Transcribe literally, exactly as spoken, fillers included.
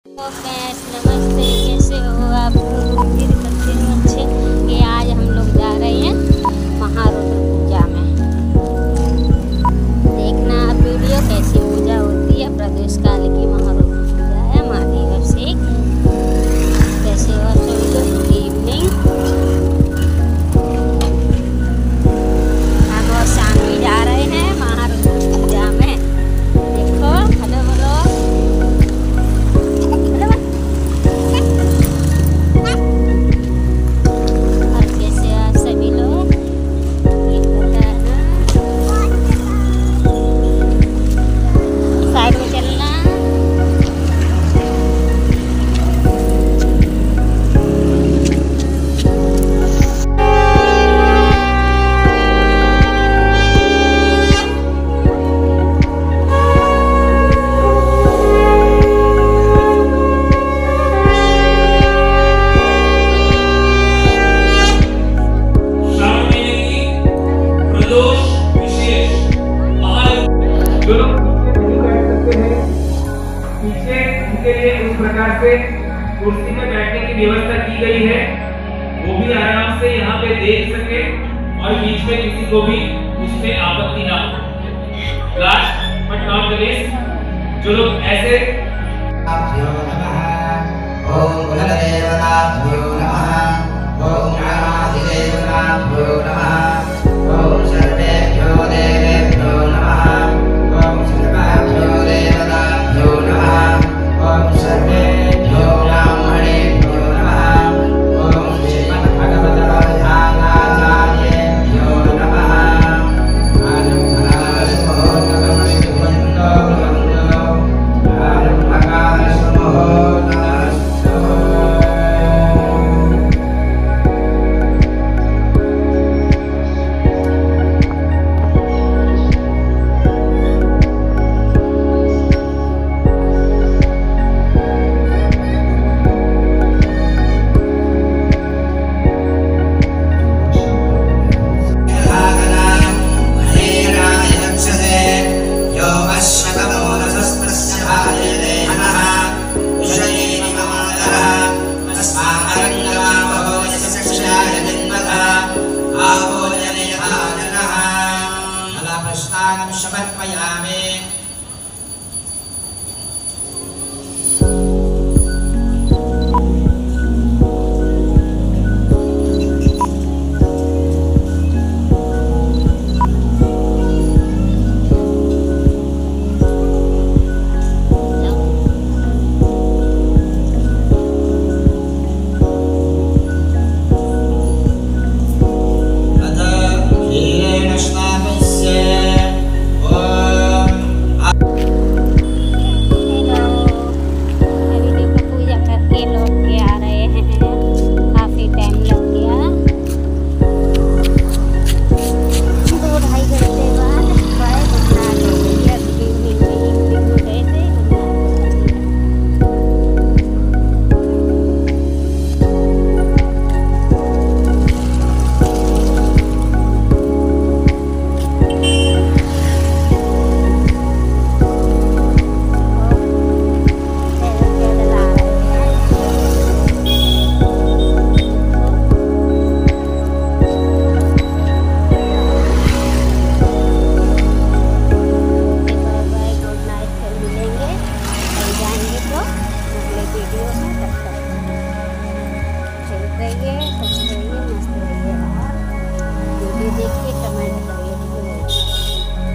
Friends नमस्ते, कैसे हो आप? उम्मीद करते हो अच्छे। कि आज हम लोग जा रहे हैं महारुद्र पूजा में। देखना आप वीडियो कैसी पूजा होती है। प्रदेश काल की महारुद्र पूजा है महादेव से। कैसे हो सभी लोग? Good evening. हम और शानवी जा रहे हैं महारुद्र पूजा में। देखो हेलो बोलो। जो लोग नहीं बैठ सकते हैं, पीछे उनके लिए उस प्रकार से कुर्सी में बैठने की व्यवस्था की गई है। वो भी आराम से यहाँ पे देख सके और बीच में किसी को भी उसमें आपत्ति ना हो। Last but not the least, जो लोग ऐसे